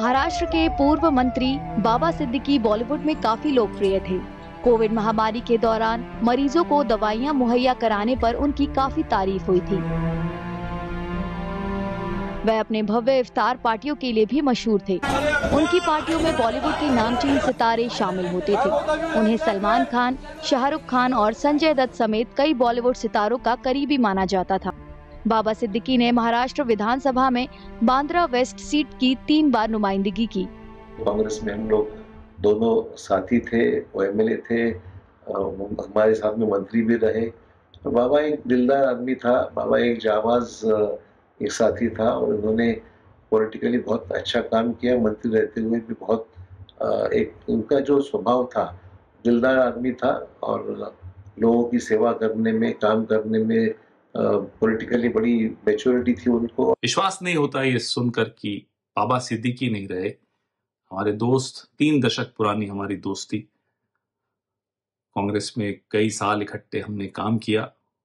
महाराष्ट्र के पूर्व मंत्री बाबा सिद्दीकी बॉलीवुड में काफी लोकप्रिय थे। कोविड महामारी के दौरान मरीजों को दवाइयां मुहैया कराने पर उनकी काफी तारीफ हुई थी। वह अपने भव्य इफ्तार पार्टियों के लिए भी मशहूर थे। उनकी पार्टियों में बॉलीवुड के नामचीन सितारे शामिल होते थे। उन्हें सलमान खान, शाहरुख खान और संजय दत्त समेत कई बॉलीवुड सितारों का करीबी माना जाता था। बाबा सिद्दीकी ने महाराष्ट्र विधानसभा में बांद्रा वेस्ट सीट की 3 बार नुमाइंदगी की। कांग्रेस में हम लोग दोनों साथी थे, वो एमएलए थे, हमारे साथ में मंत्री भी रहे। तो बाबा एक दिलदार आदमी था, बाबा एक जाबाज एक साथी था और उन्होंने पॉलिटिकली बहुत अच्छा काम किया। मंत्री रहते हुए भी बहुत एक उनका जो स्वभाव था, दिलदार आदमी था और लोगों की सेवा करने में, काम करने में पॉलिटिकली बड़ी मैच्योरिटी थी उनको। विश्वास नहीं होता ये सुनकर कि बाबा सिद्दीकी नहीं रहे। हमारे दोस्त, 3 दशक पुरानी हमारी दोस्ती, कांग्रेस में कई साल इकट्ठे हमने काम किया।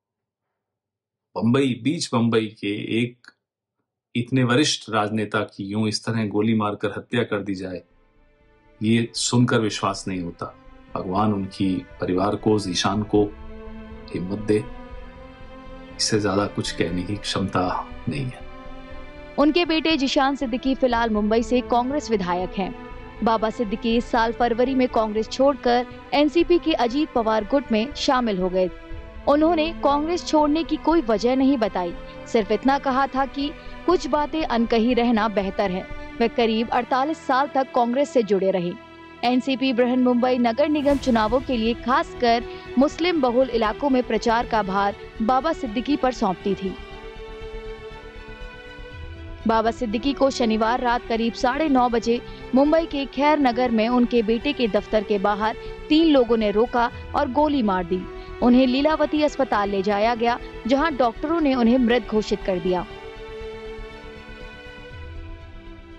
बीच बंबई के एक इतने वरिष्ठ राजनेता की यूं इस तरह गोली मारकर हत्या कर दी जाए, ये सुनकर विश्वास नहीं होता। भगवान उनकी परिवार को, जीशान को हिम्मत दे। इससे ज्यादा कुछ कहने की क्षमता नहीं है। उनके बेटे जीशान सिद्दीकी फिलहाल मुंबई से कांग्रेस विधायक हैं। बाबा सिद्दीकी इस साल फरवरी में कांग्रेस छोड़कर एनसीपी के अजीत पवार गुट में शामिल हो गए। उन्होंने कांग्रेस छोड़ने की कोई वजह नहीं बताई, सिर्फ इतना कहा था कि कुछ बातें अनकही रहना बेहतर है। वे करीब 48 साल तक कांग्रेस से जुड़े रहे। एनसीपी बृहन मुंबई नगर निगम चुनावों के लिए खासकर मुस्लिम बहुल इलाकों में प्रचार का भार बाबा सिद्दीकी पर सौंपती थी। बाबा सिद्दीकी को शनिवार रात करीब 9:30 बजे मुंबई के खैर नगर में उनके बेटे के दफ्तर के बाहर 3 लोगों ने रोका और गोली मार दी। उन्हें लीलावती अस्पताल ले जाया गया, जहां डॉक्टरों ने उन्हें मृत घोषित कर दिया।